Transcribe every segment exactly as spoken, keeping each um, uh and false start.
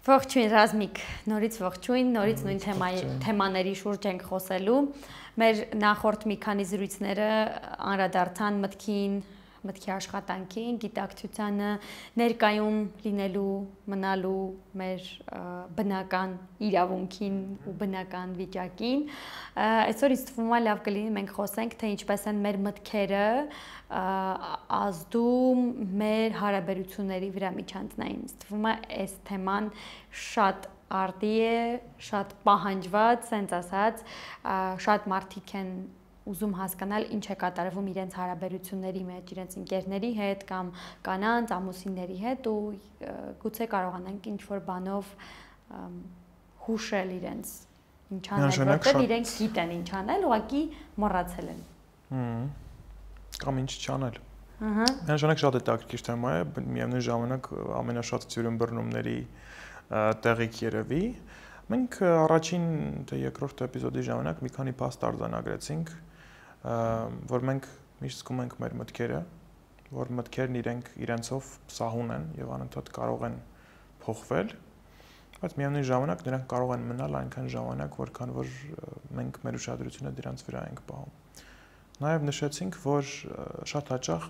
Ողջույն Ռազմիկ, նորից ողջույն, նորից նույն թեմաների շուրջ ենք խոսելու։ Մեր նախորդ մի քանի զրույցները անդրադարձան մտքին, մտքի աշխատանքին, գիտակցությանը, ներկայում լինելու, մնալու մեր բնական իրավունքին ու բնական վիճակին։ Այսօր ինձ թվում է լավ կլինի մենք խոսենք, թե ինչպես են մեր մտքերը ազդում մեր հարաբերությունների վրա միջանձնային։ Ինձ թվում է այս թեման շատ արդի է, շատ պահանջված, սենց ասած, շատ մարդիկ են ուզում հասկանալ ինչ է կատարվում իրենց հարաբերությունների մեջ, իրենց ընկերների հետ կամ կանանց, ամուսինների հետ ու գուցե կարողանանք ինչ-որ բանով հուշել իրենց ինչ անել, որտեղ իրենք գիտեն ինչ անել, ուղղակի մոռացել են։ Կամ ինչ չանել։ Միանշանակ շատ հետաքրքիր թեմա է, միևնույն ժամանակ ամենաշատ ծյուրըմբռնումների տեղիք երևի։ Մենք առաջին թե երկրորդ էպիզոդի ժամանակ մի քանի փաստ արձանագրեցինք, որ մենք միշտ զգում ենք մեր մտքերը, որ մտքերն իրենք իրենցով սահուն են եւ անընդհատ կարող են փոխվել, բայց միևնույն ժամանակ նրանք կարող են մնալ այնքան ժամանակ, որքան որ մենք մեր ուշադրությունը դրանց վրա ենք պահում։ Նաև նշեցինք, որ շատ հաճախ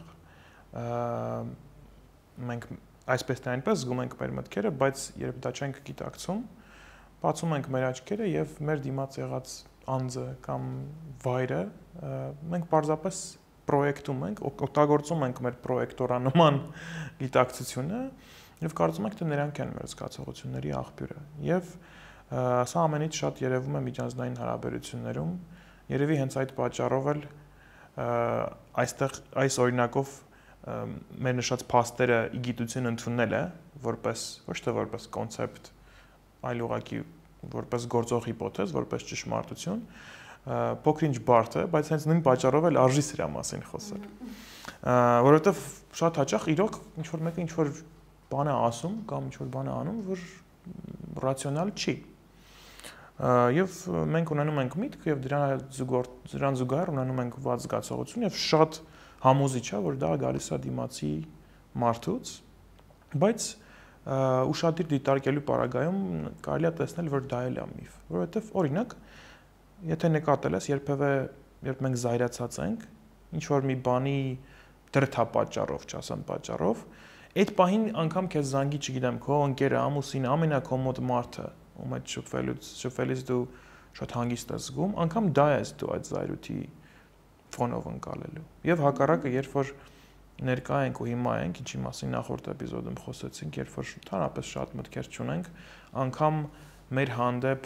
մենք այսպես թե այնպես զգում ենք մեր մտքերը, բայց երբ դա չենք գիտակցում, բացում ենք մեր աչքերը եւ մեր դիմաց եղած անձը կամ վայրը մենք պարզապես պրոյեկտում ենք, օգտագործում ենք մեր պրոյեկտորանման գիտակցությունը եւ կարծում ենք, թե նրանք են մեր զգացողությունների աղբյուրը։ Եվ սա ամենից շատ երևում է միջանձնային հարաբերություններում, երևի հենց այդ պատճառով էլ այստեղ այս օրինակով մեր նշած փաստերը իգիտություն ընդունել է որպես ոչ թե որպես կոնցեպտ, այլ ուղղակի որպես գործող հիպոթեզ, որպես ճշմարտություն, փոքր-ինչ բարդ է, բայց հենց նույն պատճառով էլ արժի սրա մասին խոսել։ Որովհետև շատ հաճախ իրոք ինչ որ մեկը ինչ որ բան է ասում կամ ինչ որ բան է անում, որ ռացիոնալ չի։ Եվ մենք ունենում ենք միտք եւ դրան զուգահեռ ունենում ենք ված զգացողություն եւ շատ համոզիչ է, որ դա գալիս է դիմացի մարդուց, բայց ուշադիր դիտարկելու պարագայում կարելի է տեսնել, որ դա էլ է միֆ, որովհետեւ օրինակ, եթե նկատել ես, երբևէ երբ մենք զայրացած ենք, ինչ որ մի բանի դրդապատճառով, չասեմ պատճառով, այդ պահին անգամ քեզ զանգի, չգիտեմ, քո ընկերը, ամուսինը, ամենակոմոդ մարդը ում այդ շփվելուց շփվելիս դու շատ հանգիստ ես զգում, անգամ դա ես դու այդ զայրույթի ֆոնով ընկալելու։ Եվ հակառակը, երբ որ ներկա ենք ու հիմա ենք, ինչի մասին նախորդ էպիզոդում խոսեցինք, երբ որ ընդհանրապես շատ մտքեր չունենք, անգամ մեր հանդեպ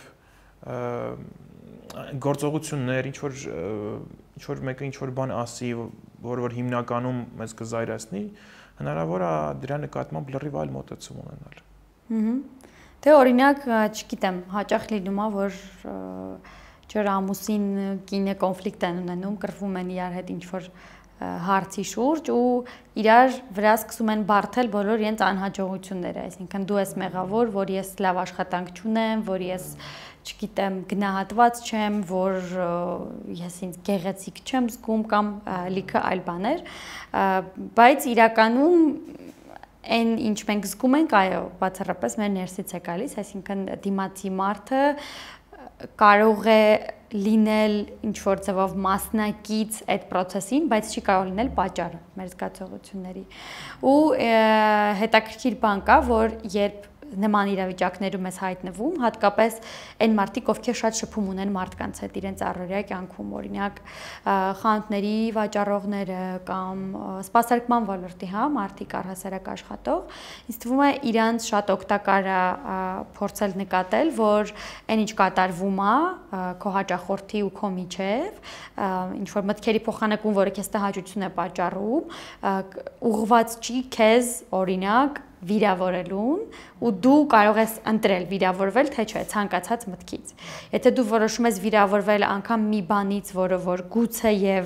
գործողություններ, ինչ որ ինչ որ մեկը ինչ որ բան ասի, որ որ հիմնականում մեզ կզայրացնի, հնարավոր է դրա նկատմամբ լրիվ այլ մոտեցում ունենալ։ Հհհ Թե օրինակ, չգիտեմ, հաճախ լինում է, որ ջր ամուսին կինը կոնֆլիկտ են ունենում, կռվում են իրար հետ ինչ-որ հարցի շուրջ ու իրար վրա սկսում են բարթել բոլոր իրենց անհաջողությունները, այսինքն դու ես մեղավոր, որ ես լավ աշխատանք չունեմ, որ ես, չգիտեմ, գնահատված չեմ, որ ես ինձ գեղեցիկ չեմ զգում կամ լիքը այլ բաներ, բայց իրականում Այն ինչ մենք զգում ենք, այո, բացառապես մեր ներսից է գալիս, այսինքն դիմացի մարդը կարող է լինել ինչ-որ ձևով մասնակից այդ process-ին, բայց չի կարող լինել պատճառը մեր զգացողությունների։ Ու հետաքրքիր բան կա, որ երբ նման իրավիճակներում ես հայտնվում, հատկապես այն մարդիկ, ովքեր շատ շփում ունեն մարդկանց հետ իրենց առօրյա կյանքում, օրինակ խանութների վաճառողները կամ սպասարկման ոլորտի, հա, մարդիկ առհասարակ աշխատող, ինձ թվում է իրանց շատ օգտակար է փորձել նկատել, որ այն ինչ կատարվում է քո հաճախորդի ու քո միջև, ինչ որ մտքերի փոխանակում, որը քեզ տհաճություն է պատճառում, ուղղված չի քեզ, օրինակ վիրավորելուն ու դու կարող ես ընտրել վիրավորվել թե չէ ցանկացած մտքից։ Եթե դու որոշում ես վիրավորվել անգամ մի բանից, որը որ գուցե եւ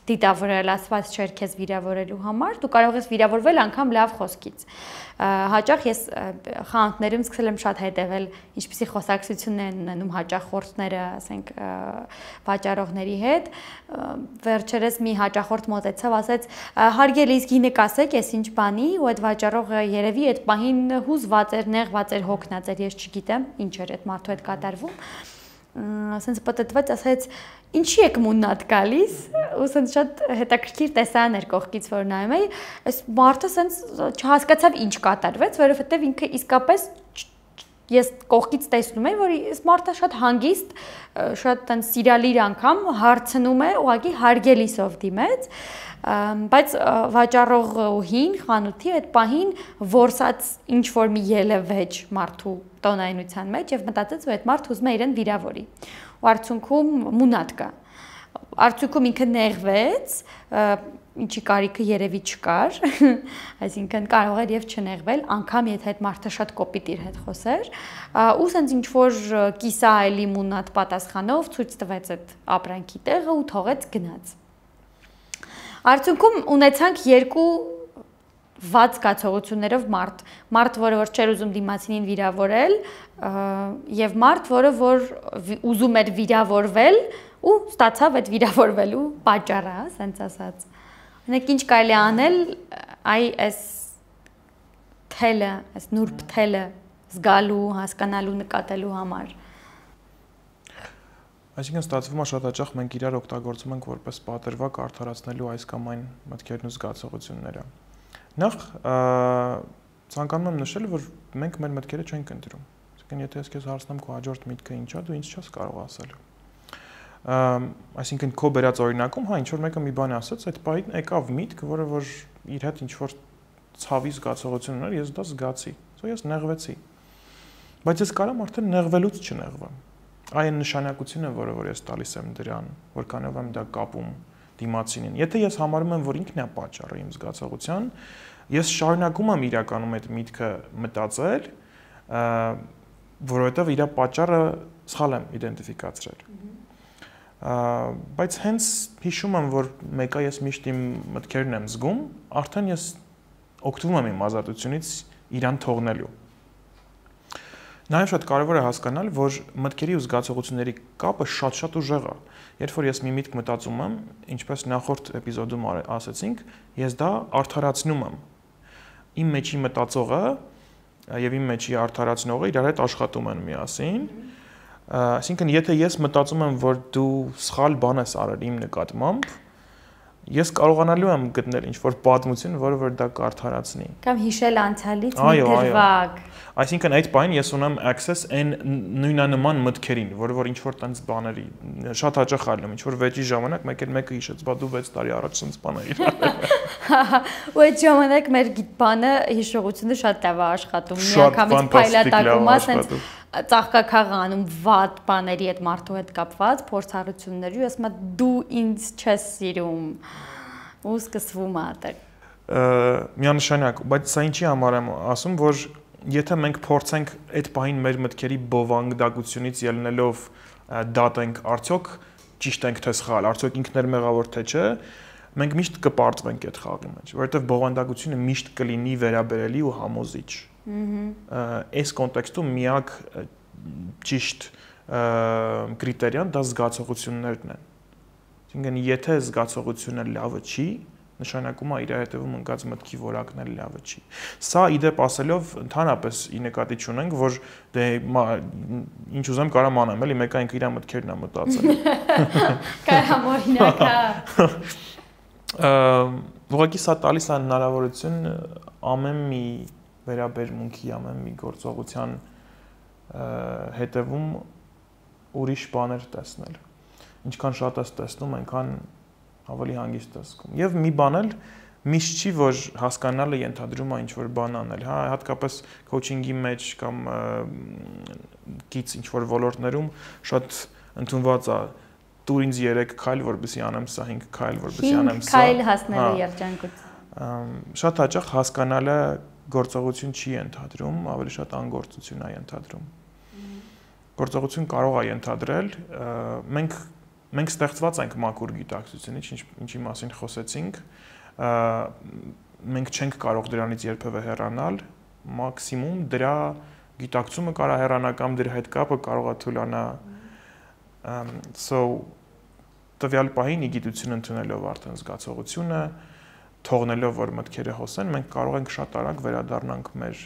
դիտավորել, ասված չէր քեզ վիրավորելու համար, դու կարող ես վիրավորվել անգամ լավ խոսքից։ Հաճախ ես խանութներում սկսել եմ շատ հետևել, ինչպիսի խոսակցություններ են ունենում հաճախորդները, ասենք, վաճառողների հետ։ Վերջերս մի հաճախորդ մոտեցավ, ասեց. «Հարգելի, իսկ գինը կասեք, ես ինչ բանի», ու այդ վաճառողը երևի այդ պահին հուզված էր, նեղված էր, հոգնած էր, ես չգիտեմ, ինչ էր այդ մարդու հետ կատարվում։ Ասենց պատտված, ասեց. «Ինչի եք մուննատ գալիս», ու ասենց շատ հետաքրքիր տեսան էր կողքից, որ նայում էի, այս մարդը ասենց չհասկացավ ինչ կատարվեց, որովհետև ինքը իսկապես ես կողքից տեսնում եմ, որ այս մարդը շատ հանգիստ, շատ տան սիրալիր անգամ հարցնում է, ուղղակի հարգելիսով դիմեց, բայց վաճառողուհին, խանութի այդ պահին որսած ինչ որ մի ելևեջ մարդու տոնայնության մեջ եւ մտածեց, որ այդ մարդը ուզում է իրեն վիրավորի։ Ու արդյունքում մունատ կա։ Արդյունքում ինքը նեղվեց, ինչի կարիքը երևի չկար, այսինքն կարող էր եւ չնեղվել, անգամ եթե այդ մարդը շատ կոպիտ իր հետ խոսեր, ու ասենց ինչ որ կիսայելի մունատ պատասխանով ցույց տվեց այդ ապրանքի տեղը ու թողեց գնաց։ Արդյունքում ունեցանք երկու վատ զգացողություններով մարդ, մարդ, որը որ չէր ուզում դիմացինին վիրավորել, եւ մարդ, որը որ ուզում էր վիրավորվել ու ստացավ այդ վիրավորվելու պատճառը, ասենց ասած։ Անեք ինչ կարելի է անել այ այս թելը, այս նուրբ թելը զգալու, հասկանալու, նկատելու համար։ Այսինքն ստացվում է շատ հաճախ մենք իրար օգտագործում ենք որպես պատրվակ արդարացնելու այս կամ այն մտքերն ու զգացողությունները։ Նախ ցանկանում եմ նշել, որ մենք մեր մտքերը չենք ընտրում։ Այսինքն եթե ես քեզ հարցնեմ քո հաջորդ միտքը ինչ է, դու ինձ չես կարող ասել։ Այսինքն քո բերած օրինակում, հա, ինչ որ մեկը մի բան ասաց, այդ պահին եկավ միտք, որը որ իր հետ ինչ որ ցավի զգացողություն ուներ, ես դա զգացի։ Սա ես նեղվեցի։ Բայց ես կարամ արդեն նեղվելուց չնեղվեմ։ Այն նշանակությունը, որը որ ես տալիս եմ դրան, որքանով եմ դա կապում դիմացինին։ Եթե ես համարում եմ, որ ինքն է պատճառը իմ զգացողության, ես շարունակում եմ իրականում այդ միտքը մտածել, որովհետև իր պատճառը սխալ եմ իդենտիֆիկացրել։ Բայց հենց հիշում եմ, որ մեկը ես միշտ իմ մտքերն եմ զգում, արդեն ես օգտվում եմ իմ ազատությունից իրան թողնելու։ Նաև շատ կարևոր է հասկանալ, որ մտքերի ու զգացողությունների կապը շատ-շատ ուժեղ է։ Երբ որ ես մի միտք մտածում եմ, ինչպես նախորդ էպիզոդում ասացինք, ես դա արդարացնում եմ։ Իմ մեջի մտածողը եւ իմ մեջի արդարացնողը իրար հետ աշխատում են միասին։ Այսինքն, եթե ես մտածում եմ, որ դու սխալ բան ես արել իմ նկատմամբ, ես կարողանալու եմ գտնել ինչ-որ պատմություն, որը որ դա կարդարացնի։ Կամ հիշել անցյալից մի դրվագ։ Այսինքն այդ բանին ես ունեմ access այն նույնանման մտքերին, որը որ ինչ-որ տենց բաների շատ հաճախ ալնում, ինչ-որ վեճի ժամանակ մեկ էլ մեկը հիշեց, բա դու վեց տարի առաջ սենց բան էիր արել։ Ու այդ ժամանակ մեր գիտբանը հիշողությունը շատ լավ է աշխատում։ Միանգամից փայլատակում է սենց ծաղկակաղ անում վատ բաների այդ մարդու հետ կապված փորձառությունների, ու ասում է դու ինձ չես սիրում ու սկսվում է այդտեղ։ Միանշանակ, բայց սա ինչի համար եմ ասում, որ եթե մենք փորձենք այդ պահին մեր մտքերի բովանդակությունից ելնելով դատենք արդյոք ճիշտ ենք թե սխալ, արդյոք ինքն էր մեղավոր թե չէ, մենք միշտ կպարտվենք այդ խաղի մեջ, որովհետև բովանդակությունը միշտ կլինի վերաբերելի ու համոզիչ։ Այս կոնտեքստում միակ ճիշտ կրիտերիան դա զգացողություններն են։ Այսինքն, եթե զգացողությունը լավը չի, նշանակում է իր հետևում ընկած մտքի որակն էլ լավը չի։ Սա իդեպ ասելով ընդհանրապես ի նկատի չունենք, որ դե ինչ ուզեմ կարամ անեմ, էլի մեկը ինքը իր մտքերն է մտածել։ Կարամ օրինակ է։ Ուղղակի սա տալիս է հնարավորություն ամեն մի վերաբերմունքի, ամեն մի գործողության հետևում ուրիշ բաներ տեսնել։ Ինչքան շատ ես տեսնում, այնքան ավելի հանգիստ ես զգում։ Եվ մի բան էլ միշտ չի, որ հասկանալը ենթադրում է ինչ-որ բան անել, հա, հատկապես քոուչինգի մեջ կամ գից ինչ-որ ոլորտներում շատ ընդունված է տուր ինձ երեք քայլ, որպեսզի անեմ սա, հինգ քայլ, որպեսզի անեմ սա։ Քայլ հասնելու երջանկություն։ Շատ հաճախ հասկանալը գործողություն չի ենթադրում, ավելի շատ անգործություն է ենթադրում։ Գործողություն կարող է ենթադրել, մենք մենք ստեղծված ենք մաքուր գիտակցությունից, ինչի մասին խոսեցինք, մենք չենք կարող դրանից երբևէ հեռանալ, մաքսիմում դրա գիտակցումը կարող է հեռանալ կամ դրա հետ կապը կարող է թուլանա, so տվյալ պահին գիտություն ընդունելով արդեն զգացողությունը, թողնելով որ մտքերը հոսեն, մենք կարող ենք շատ արագ վերադառնանք մեր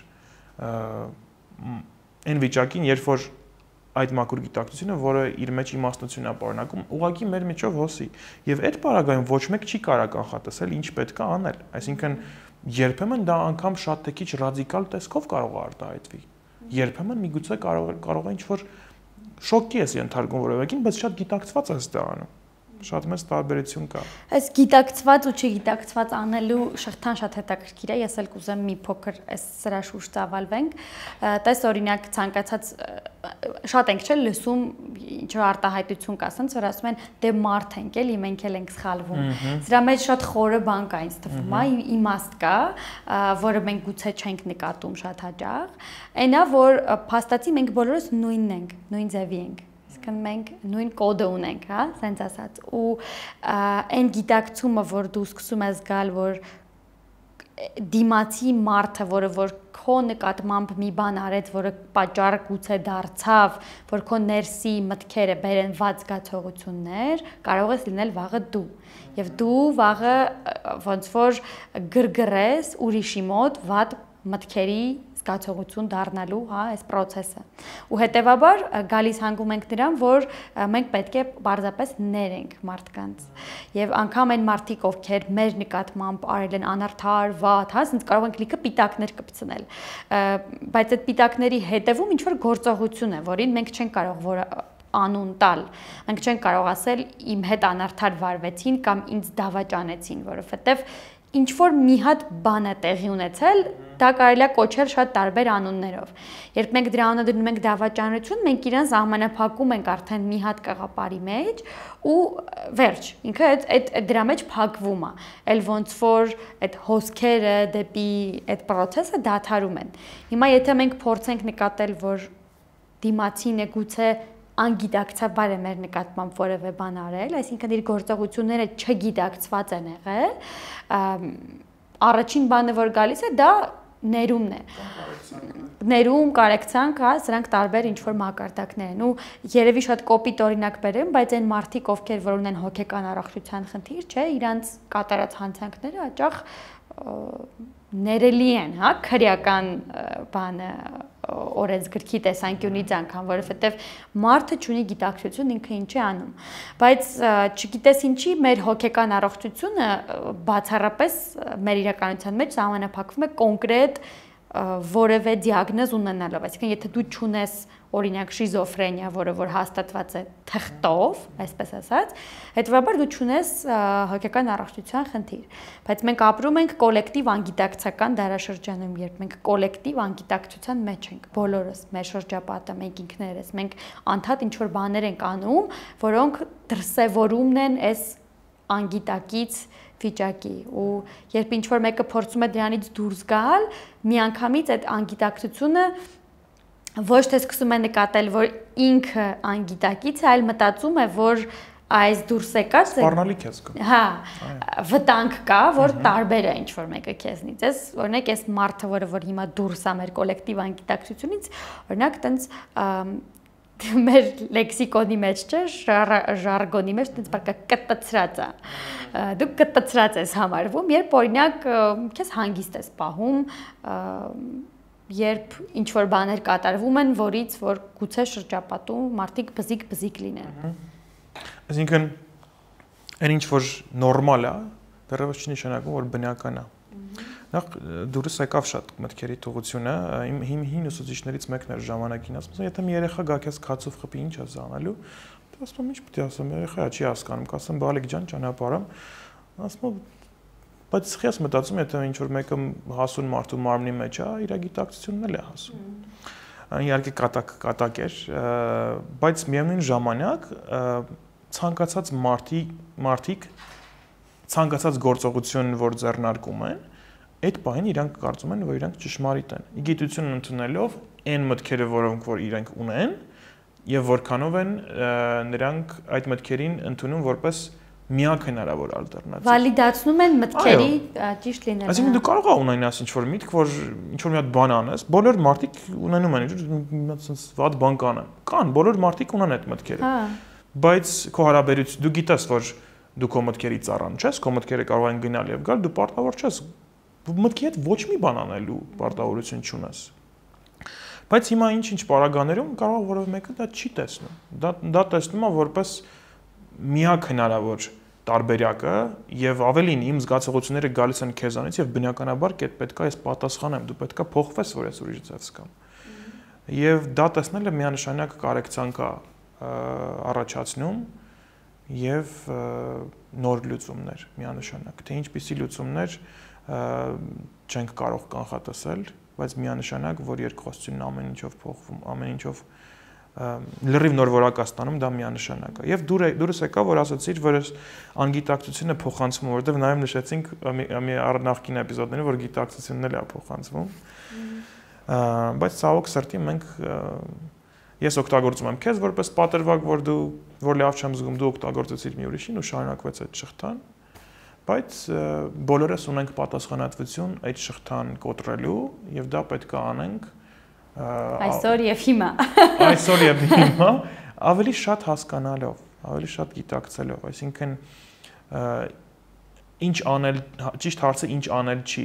այն վիճակին, երբ որ այդ մաքուր գիտակցությունը, որը իր մեջ իմաստություն է պարունակում, ուղղակի մեր միջով հոսի։ Եվ այդ պարագայում ոչ մեկ չի կարող կանխատեսել ինչ պետք է անել։ Այսինքն երբեմն դա անգամ շատ թե քիչ ռադիկալ տեսքով կարող է արտահայտվի։ Երբեմն միգուցե կարող կարող է ինչ-որ շոկի ես ենթարկում որևէ, բայց շատ գիտակցված ես դա անում։ Շատ մեծ տարբերություն կա։ Այս գիտակցված ու չգիտակցված անելու շղթան շատ հետաքրքիր է, ես էլ կուզեմ մի փոքր այս սրա շուրջ ծավալվենք։ Տես օրինակ ցանկացած շատ ենք չէ լսում ինչ որ արտահայտություն կա, ասենց որ ասում են դե մարդ ենք էլի, մենք էլ ենք սխալվում։ Սրա մեջ շատ խորը բան կա ինձ թվում է, իմաստ կա, որը մենք գուցե չենք նկատում շատ հաճախ։ Այնա որ փաստացի մենք բոլորս նույնն ենք, նույն ձևի ենք։ Մենք նույն կոդը ունենք, հա, սենց ասած, ու այն գիտակցումը, որ դու սկսում ես գալ, որ դիմացի մարդը, որը որ քո նկատմամբ մի բան արեց, որը պատճառ գուցե դարձավ, որ քո ներսի մտքերը բերեն վատ զգացողություններ, կարող ես լինել վաղը դու, եւ դու վաղը ոնց որ գրգռես ուրիշի մոտ վատ մտքերի զգացողություն դառնալու, հա, այս process-ը։ Ու հետեւաբար գալիս հանգում ենք նրան, որ մենք պետք է պարզապես ներենք մարդկանց։ Եվ անգամ այն մարդիկ, ովքեր մեր նկատմամբ արել են անարդար, վատ, հա, ասենց կարող ենք լիքը պիտակներ կպցնել։ Բայց այդ պիտակների հետևում ինչ որ գործողություն է, որին մենք չենք կարող որ անուն տալ։ Մենք չենք կարող ասել իմ հետ անարդար վարվեցին կամ ինձ դավաճանեցին, որովհետև ինչ որ մի հատ բան է տեղի ունեցել, դա կարելի է կոչել շատ տարբեր անուններով։ Երբ մենք դրա անունը դնում ենք դավաճանություն, մենք իրան սահմանափակում ենք արդեն մի հատ կաղապարի մեջ ու վերջ, ինքը այդ դրա մեջ փակվում է։ Էլ ոնց որ այդ հոսքերը դեպի այդ process-ը դադարում են։ Հիմա եթե մենք փորձենք նկատել, որ դիմացին է գուցե անգիտակցաբար է մեր նկատմամբ որևէ բան արել, այսինքն իր գործողությունները չգիտակցված են եղել, առաջին բանը որ գալիս է դա ներումն է։ Ներում, կարեկցանք, հա, սրանք տարբեր ինչ-որ մակարդակներ են ու երևի շատ կոպիտ օրինակ բերեմ, բայց այն մարդիկ, ովքեր որ ունեն հոգեկան առողջության խնդիր, չէ, իրանց կատարած հանցանքները հաճախ ներելի են, հա, քրեական բանը օրենսգրքի տեսանկյունից անգամ, որովհետև մարդը չունի գիտակցություն, ինքը ինչ է անում։ Բայց չգիտես ինչի մեր հոգեկան առողջությունը բացառապես մեր իրականության մեջ սահմանափակվում է կոնկրետ որևէ դիագնոզ ունենալով, այսինքն եթե դու չունես օրինակ շիզոֆրենիա, որը որ հաստատված է թղթով, այսպես ասած, հետևաբար դու չունես հոգեկան առողջության խնդիր, բայց մենք ապրում ենք կոլեկտիվ անգիտակցական դարաշրջանում, երբ մենք կոլեկտիվ անգիտակցության մեջ ենք, բոլորս, մեր շրջապատը, մենք ինքներս, մենք անդադ ինչ-որ բաներ ենք անում, որոնք դրսևորումն են այս անգիտակից վիճակի ու երբ ինչ-որ մեկը փորձում է դրանից դուրս գալ, միանգամից այդ անգիտակցությունը ոչ թե սկսում է նկատել, որ ինքը անգիտակից է, այլ մտածում է, որ այս դուրս եկած է սպառնալիք է զգում։ Հա, վտանգ կա, որ տարբեր է ինչ-որ մեկը քեզնից։ Ես օրինակ այս մարդը, որը որ հիմա դուրս է մեր կոլեկտիվ անգիտակցությունից, օրինակ տենց մեր լեքսիկոնի մեջ չէ, ժարգոնի մեջ տենց բարկա կտծրած է։ Դու կտծրած ես համարվում, երբ օրինակ քեզ հանգիստ ես պահում, երբ ինչ-որ բաներ կատարվում են, որից որ գուցե շրջապատում մարդիկ բզիկ-բզիկ լինեն։ Այսինքն, այն ինչ-որ նորմալ է, դեռևս չնշանակում, որ բնական է։ Նախ դուրս եկավ շատ մտքերի թողությունը, իմ հին ուսուցիչներից մեկն էր ժամանակին ասում, եթե մի երեխա գա քեզ քացով խփի, ինչ ես անելու, դու ասում ես, ինչ պետք է ասեմ, երեխա չի հասկանում, կասեմ, բալիկ ջան, ճանապարհամ, ասում բայց ես մտածում եթե ինչ-որ մեկը հասուն մարդու մարմնի մեջ է, իր գիտակցությունն էլ է հասում։ Իհարկե կատակ կատակ էր, բայց միևնույն ժամանակ ցանկացած մարդիկ ցանկացած գործողություն, որ ձեռնարկում են, այդ պահին իրանք կարծում են, որ իրանք ճշմարիտ են։ Գիտությունն ընդունելով այն մտքերը, որոնք որ իրանք ունեն, եւ որքանով են նրանք այդ մտքերին ընդունում որպես միակ հնարավոր ալտերնատիվ։ Վալիդացնում են մտքերի ճիշտ լինելը։ Այսինքն դու կարող ես ունենաս ինչ-որ միտք, որ ինչ-որ մի հատ բան անես, բոլոր մարդիկ ունենում են, ինչ-որ վատ բան կանեն։ Կան, բոլոր մարդիկ ունեն այդ մտքերը։ Հա։ Բայց քո հարաբերություն, դու գիտես, որ դու քո մտքերի ծառան չես, քո մտքերը կարող են գնալ եւ գալ, դու պարտավոր չես մտքի հետ ոչ մի բան անելու պարտավորություն չունես։ Բայց հիմա ինչ-ինչ պարագաներում կարող որևէ մեկը դա չի տեսնում։ Դա դա տեսնում է որպես միակ հնարավոր տարբերակը եւ ավելին իմ զգացողությունները գալիս են քեզանից եւ բնականաբար կետ պետքա ես պատասխանեմ, դու պետքա փոխվես, որ ես ուրիշ ձև զգամ։ Եվ դա տեսնելը միանշանակ կարեկցանք է առաջացնում եւ նոր լուծումներ միանշանակ, թե ինչպիսի լուծումներ չենք կարող կանխատեսել, բայց միանշանակ, որ երկխոսությունն ամեն ինչով փոխվում, ամեն ինչով լրիվ նոր որակ է ստանում, դա միանշանակ է։ Եվ դուրս եկա, որ ասացիր, որ այս անգիտակցությունը փոխանցվում, որովհետև նաև նշեցինք մի նախկին էպիզոդներում, որ գիտակցությունն էլ է փոխանցվում։ Բայց ցավոք սրտի մենք ես օգտագործում եմ քեզ որպես պատրվակ, որ դու որ լավ չեմ զգում, դու օգտագործեցիր մի ուրիշին ու շարունակվեց այդ շղթան, բայց բոլորս ունենք պատասխանատվություն այդ շղթան կոտրելու եւ դա պետք է անենք այսօր եւ հիմա։ Այսօր եւ հիմա ավելի շատ հասկանալով, ավելի շատ գիտակցելով, այսինքն ինչ անել, ճիշտ հարցը ինչ անել չի,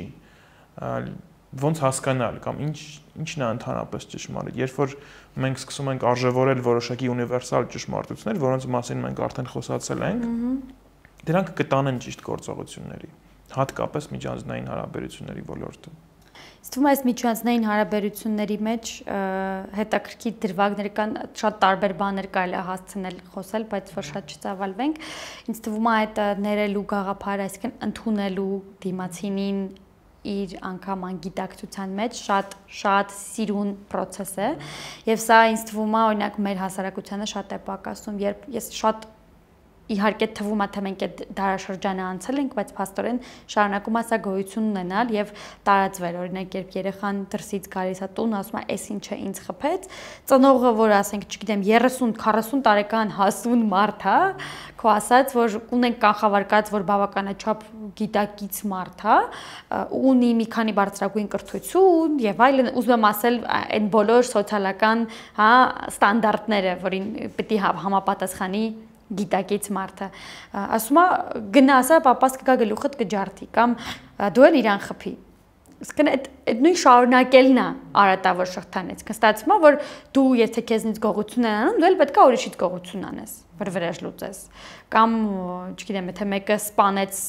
ոնց հասկանալ կամ ինչ ինչն է ընդհանրապես ճշմարիտ։ Երբ որ մենք սկսում ենք արժևորել որոշակի ունիվերսալ ճշմարտություններ, որոնց մասին մենք արդեն խոսացել ենք, դրանք կտանեն ճիշտ գործողությունների, հատկապես միջանձնային հարաբերությունների ոլորտում։ Ինձ թվում է այս միջանձնային հարաբերությունների մեջ հետաքրքիր դրվագներ կան, շատ տարբեր բաներ կարելի է հասցնել խոսել, բայց որ շատ չծավալվենք։ Ինձ թվում է այդ ներելու գաղափարը, այսինքն ընդունելու դիմացինին իր անգամ անգիտակցության մեջ շատ շատ սիրուն process է, եւ սա ինձ թվում է օրինակ մեր հասարակությանը շատ է պակասում, երբ ես շատ իհարկե թվում է թե մենք այդ դարաշրջանը անցել ենք, բայց փաստորեն շարունակում է սա գոյություն ունենալ եւ տարածվել, օրինակ երբ երեխան դրսից գալիս է տուն, ասում է, «Էս ինչ է ինձ խփեց», ծնողը, որ ասենք, չգիտեմ, երեսուն քառասուն տարեկան հասուն մարդ է, քո ասած, որ ունենք կանխավարկած, որ բավականաչափ գիտակից մարդ է, ունի մի քանի բարձրագույն կրթություն եւ այլն, ուզում եմ ասել, այն բոլոր սոցիալական, հա, ստանդարտները, որին պետք է համապատասխանի գիտակից մարդը, ասում է գնա ասա պապաս կգա գլուխդ կջարդի կամ դու էլ իրան խփի։ Իսկ այդ նույն շարունակելն է արատավոր շղթանից։ Կստացվում է, որ դու եթե քեզնից գողություն են անում, դու էլ պետք է ուրիշից գողություն անես, վրվրեժ լուծես։ Կամ, չգիտեմ, եթե մեկը սպանեց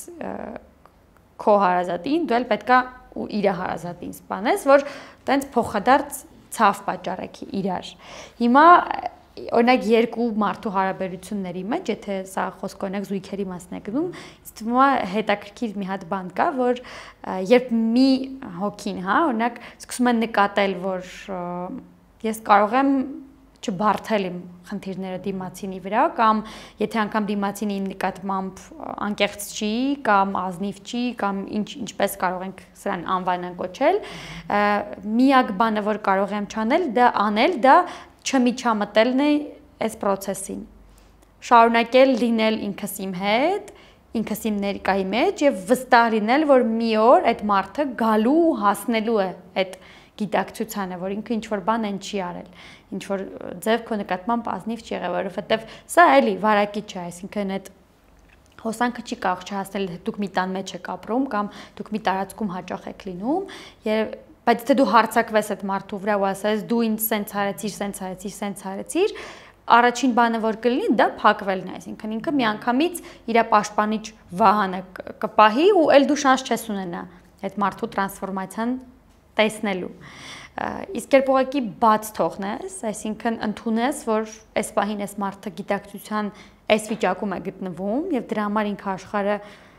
քո հարազատին, դու էլ պետք է իր հարազատին սպանես, որ տենց փոխադարձ ցավ պատճառեք իրար։ Հիմա օրինակ երկու մարդու հարաբերությունների մեջ, եթե սա խոսք օրինակ զույգերի մասն է գնում, ինձ թվում է հետաքրքիր մի հատ բան կա, որ երբ մի հոգին, հա, օրինակ սկսում են նկատել, որ ես կարող եմ չբարթել իմ խնդիրները դիմացինի վրա, կամ եթե անգամ դիմացինը իմ նկատմամբ անկեղծ չի, կամ ազնիվ չի, կամ ինչ ինչպես կարող ենք սրան անվանան կոչել, միակ բանը, որ կարող եմ չանել, դա անել, դա չմիջամտելն է այս process-ին։ Շարունակել լինել ինքս իմ հետ, ինքս իմ ներկայի մեջ եւ վստահ լինել, որ մի օր այդ մարդը գալու ու հասնելու է այդ գիտակցությանը, որ ինքը ինչ-որ բան են չի արել, ինչ-որ ձև քո նկատմամբ ազնիվ չի եղել, որովհետեւ սա էլի վարակի չէ, այսինքն այդ հոսանքը չի կարող չհասնել, դուք մի տան մեջ եք ապրում կամ դուք մի տարածքում հաճախ եք լինում եւ բայց եթե դու հարցակվես այդ մարդու վրա ու ասես դու ինձ սենց արեցիր, սենց արեցիր, սենց արեցիր, առաջին բանը որ կլինի դա փակվելն է, այսինքն ինքը միանգամից իր պաշտպանիչ վահանը կպահի ու էլ դու շանս չես ունենա այդ մարդու տրանսֆորմացիան տեսնելու։ Իսկ երբ ուղղակի բաց թողնես, այսինքն ընդունես, որ այս պահին այս մարդը գիտակցության այս վիճակում է գտնվում եւ դրա համար ինքը աշխարհը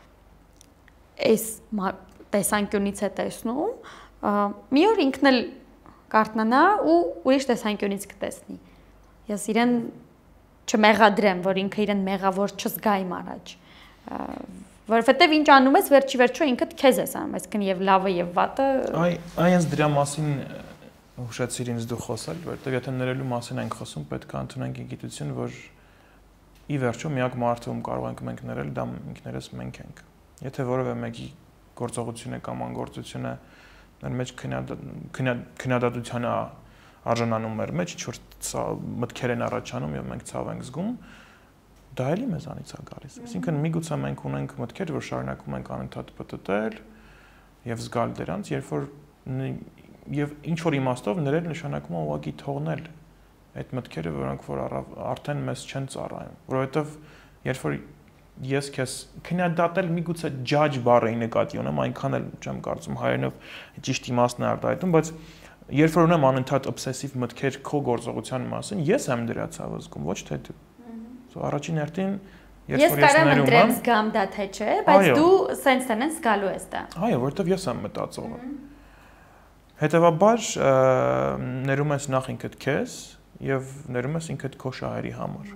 այս տեսանկյունից է տեսնում, մի օր ինքն էլ կարտնանա ու ուրիշ տեսանկյունից կտեսնի։ Ես իրեն չմեղադրեմ, որ ինքը իրեն մեղավոր չզգա իմ առաջ, որովհետև ինչ անում ես, վերջի վերջո ինքդ քեզ ես անում, այսինքն եւ լավը եւ վատը։ Այ այնց դրա մասին հուշեցիր ինձ դու խոսել, որովհետև եթե ներելու մասին ենք խոսում, պետք է ընդունենք գիտություն, որ ի վերջո միակ մարդը ում կարող ենք մենք ներել, դա ինքներս մենք ենք։ Եթե որևէ մեկի գործողությունը կամ անգործությունը մեր մեջ քննադատության արժանանում մեր մեջ, ինչ որ մտքեր են առաջանում եւ մենք ցավ ենք զգում, դա էլի մեզանից է գալիս։ Այսինքն միգուցե մենք ունենք մտքեր, որ շարունակում ենք անընդհատ պտտել եւ զգալ դրանց, երբ որ եւ ինչ որ իմաստով ներել նշանակում է ուղղակի թողնել այդ մտքերը, որոնք որ արդեն մեզ չեն ծառայում, որովհետեւ երբ որ ես քեզ քննադատել միգուցե judge բառը նկատի ունեմ, այնքան էլ չեմ կարծում հայերենով ճիշտ իմաստն է արտահայտում, բայց երբ որ ունեմ անընդհատ օբսեսիվ մտքեր քո գործողության մասին, ես եմ դրա ցավը զգում, ոչ թե դու։ Սո առաջին հերթին ես կարամ ընտրեմ զգամ դա թե չէ, բայց դու սենց տենես զգալու ես դա։ Այո, որովհետև ես եմ մտածողը։ Հետևաբար ներում ես նախ ինքդ քեզ եւ ներում ես ինքդ քո շահերի համար։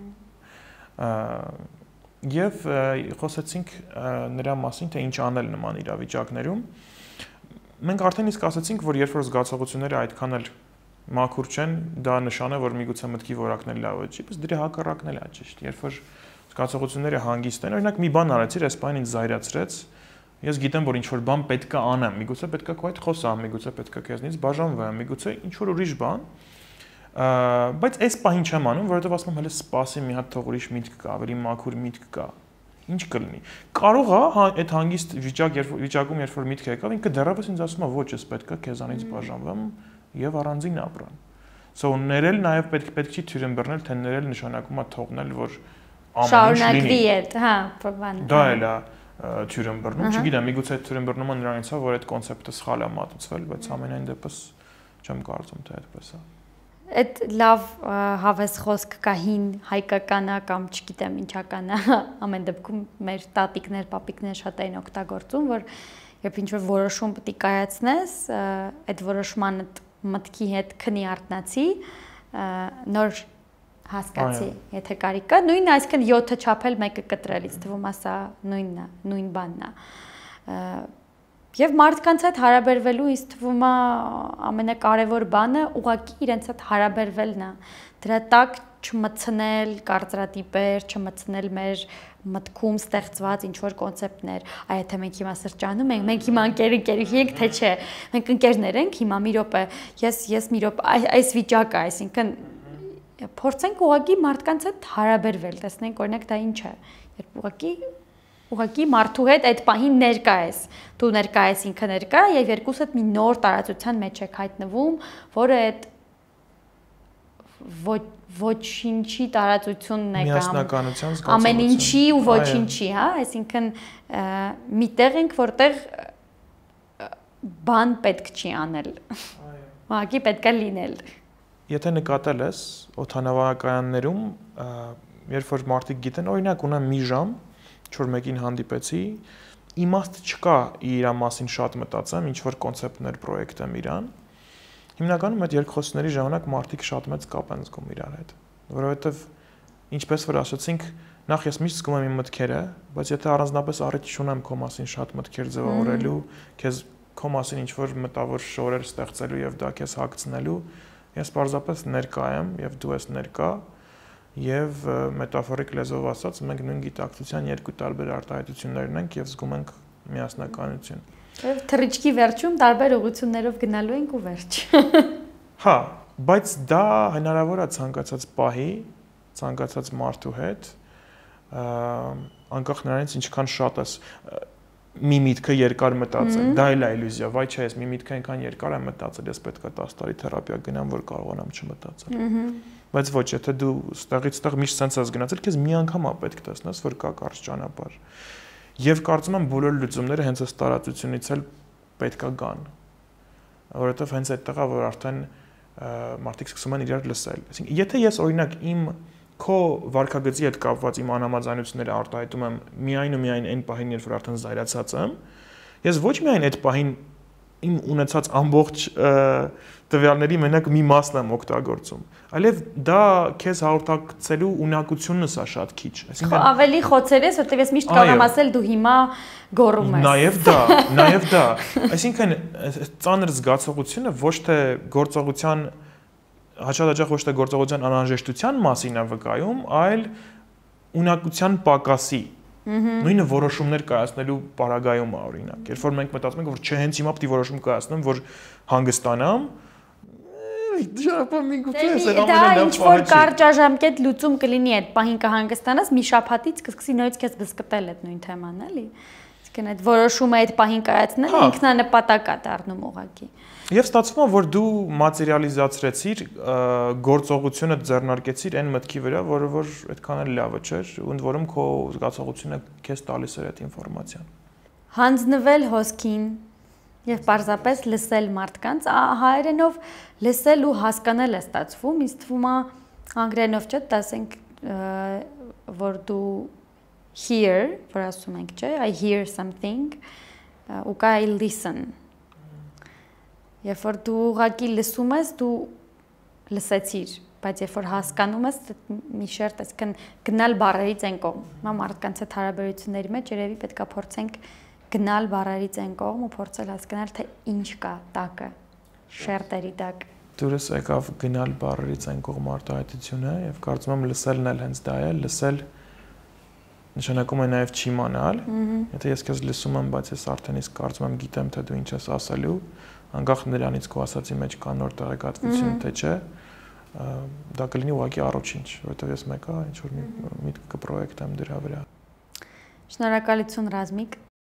Եվ խոսեցինք նրա մասին, թե ինչ անել նման իրավիճակներում։ Մենք արդեն իսկ ասացինք, որ երբ որ զգացողությունները այդքան էլ մաքուր չեն, դա նշան է, որ միգուցե մտքի որակն էլ լավ չի, բայց դրա հակառակն էլ է ճիշտ։ Երբ որ զգացողությունները հանգիստ են, օրինակ մի բան արեցիր, այս բանը ինձ զայրացրեց, ես գիտեմ, որ ինչ որ բան պետք է անեմ, միգուցե պետք է քո հետ խոսամ, միգուցե պետք է քեզնից բաժանվեմ, միգուցե ինչ որ ուրիշ բան, բայց այս պահին չեմ անում, որովհետև ասում եմ, հələ սպասի մի հատ թող ուրիշ միտք կա, ավելի մաքուր միտք կա։ Ինչ կլինի։ Կարող է այդ հանգիստ վիճակ, երբ վիճակում երբ որ միտք եկավ, ինքը դեռևս ինձ ասում է, ոչ, ես պետք է քեզանից բաժանվեմ եւ առանձին ապրեմ։ So ներել նաեւ պետք պետք չի թյուրեն բռնել, թե ներել նշանակում է թողնել, որ ամեն ինչ լինի։ Հա, բան։ Դա էլ է թյուրեն բռնում, չգիտեմ, միգուցե թյուրեն բռնումը նրանից է, որ այդ կոնցեպտը սխալ է մատուցվել, բայց ամենայն դեպս չեմ կարծում, թե այդպես է։ Այդ լավ հավես խոսք կա հին հայկականա կամ չգիտեմ ինչականա, ամեն դեպքում մեր տատիկներ, պապիկներ շատ էին օգտագործում, որ երբ ինչ որ որոշում պետք է կայացնես, այդ որոշմանը մտքի հետ քնի արտնացի, նոր հասկացի, եթե կարիք կա, նույնն է, այսինքն յոթը չափել մեկը կտրել, ինձ թվում է սա նույնն է, նույն բանն է։ Եվ մարդկանց հետ հարաբերվելու ինձ թվում է ամենակարևոր բանը ուղղակի իրենց հետ հարաբերվելն է։ Դրա տակ չմցնել կարծրատիպեր, չմցնել մեր մտքում ստեղծված ինչ որ կոնցեպտներ, այ եթե մենք հիմա սրճանում ենք, մենք հիմա ընկեր ընկերուհի ենք, թե չէ, մենք ընկերներ ենք, հիմա մի րոպե, ես ես մի րոպե այս վիճակը, այսինքն փորձենք ուղղակի մարդկանց հետ հարաբերվել, տեսնենք օրինակ դա ինչ է, երբ ուղղակի ուղղակի մարդու հետ այդ պահին ներկա ես, դու ներկա ես, ինքը ներկա եւ երկուսդ մի նոր տարածության մեջ եք հայտնվում, որը այդ ոչինչի տարածությունն է կամ ամեն ինչի ու ոչինչի, հա, այսինքն մի տեղ ենք, որտեղ բան պետք չի անել։ Ուղղակի պետք է լինել։ Եթե նկատել ես օդանավակայաններում, երբ որ մարդիկ գիտեն, օրինակ ունեմ մի ժամ, ինչ-որ մեկին հանդիպեցի, իմաստ չկա իր մասին շատ մտածեմ, ինչ-որ կոնցեպտներ պրոյեկտեմ իրան, հիմնականում այդ երկխոսների ժամանակ մարդիկ շատ մեծ կապ են զգում իրար հետ, որովհետև ինչպես որ ասացինք, նախ ես միշտ զգում եմ իմ մտքերը, բայց եթե առանձնապես առիթ չունեմ քո մասին շատ մտքեր ձևավորելու, քեզ քո մասին ինչ-որ մտավոր շորեր ստեղծելու եւ դա քեզ հագցնելու, ես պարզապես ներկա եմ եւ դու ես ներկա եւ մետաֆորիկ լեզվով ասած մենք նույն գիտակցության երկու տարբեր արտահայտություններն ենք եւ զգում ենք միասնականություն։ Եվ թռիչքի վերջում տարբեր ուղղություններով գնալու ենք ու վերջ։ Հա, բայց դա հնարավոր է ցանկացած պահի, ցանկացած մարդու հետ, անկախ նրանից ինչքան շատ ես մի միտքը երկար մտածել, դա էլ է իլյուզիա, վայ չէ, ես մի միտքը այնքան երկար եմ մտածել, ես պետք է տասը տարի թերապիա գնամ, որ կարողանամ չմտածել։ Բայց ոչ, եթե դու ստեղից ստեղ միշտ սենց ես գնացել, քեզ մի անգամ է պետք տեսնես, որ կա կարճ ճանապարհ։ Եվ կարծում եմ բոլոր լուծումները հենց այս տարածությունից էլ պետք է գան, որովհետև հենց այդտեղ է, որ արդեն մարդիկ սկսում են իրար լսել։ Այսինքն, եթե ես օրինակ իմ քո վարքագծի հետ կապված իմ անհամաձայնությունները արտահայտում եմ միայն ու միայն այն պահին, երբ որ արդեն զայրացած եմ, ես ոչ միայն այդ պահին իմ ունեցած ամբողջ տվյալների մենակ մի մասն եմ օգտագործում, այլև դա քեզ հաղորդակցելու ունակությունն է սա շատ քիչ, այսինքն ավելի խոցեր ես, որտեղ ես միշտ կարող եմ ասել դու հիմա գոռում ես։ Նաև դա, նաև դա, այսինքն ծանր զգացողությունը ոչ թե գործողության հաճախ ոչ թե գործողության անհրաժեշտության մասին է վկայում, այլ ունակության պակասի։ Նույնը որոշումներ կայացնելու պարագայում է օրինակ։ Երբ որ մենք մտածում ենք, որ չէ, հենց հիմա պետք է որոշում կայացնեմ, որ հանգստանամ, դժվար միգուցե դա ինչ որ կարճաժամկետ լուծում կլինի այդ պահին կհանգստանաս, մի շաբաթից կսկսի նորից քեզ բզկտել այդ նույն թեման, էլի։ Այսինքն այդ որոշումը այդ պահին կայացնելը ինքնանպատակ է դառնում ուղղակի։ Եվ ստացվում է, որ դու մատերիալիզացրեցիր գործողությունը ձեռնարկեցիր այն մտքի վրա, որը որ այդքան էլ լավը չէր, ընդ որում քո զգացողությունը քեզ տալիս էր այդ ինֆորմացիան։ Հանձնվել հոսքին եւ պարզապես լսել մարդկանց, հայերենով լսել ու հասկանալ է ստացվում, ինձ թվում է անգլերենով չէ, ասենք որ դու hear, որ ասում ենք, չէ, I hear something, ու կա I listen։ Երբ որ դու ուղղակի լսում ես, դու լսեցիր, բայց երբ որ հասկանում ես, մի շերտ այսքան գնալ բառերից այն կողմ։ Հիմա մարդկանց հետ հարաբերությունների մեջ երևի պետքա փորձենք գնալ բառերից այն կողմ ու փորձել հասկանալ, թե ինչ կա տակը, շերտերի տակ։ Դուրս եկավ գնալ բառերից այն կողմ արտահայտությունը եւ կարծում եմ լսելն էլ հենց դա է, լսել նշանակում է նաեւ չիմանալ։ Եթե ես քեզ լսում եմ, բայց ես արդեն իսկ կարծում եմ գիտեմ, թե դու ինչ ես ասելու, անկախ նրանից քո ասացի մեջ կա նոր տեղեկատվություն, թե չէ, դա կլինի ուղղակի առաջինչ, որովհետև ես մեկը ինչ որ միտք կպրոյեկտեմ դրա վրա։ Շնորհակալություն Ռազմիկ,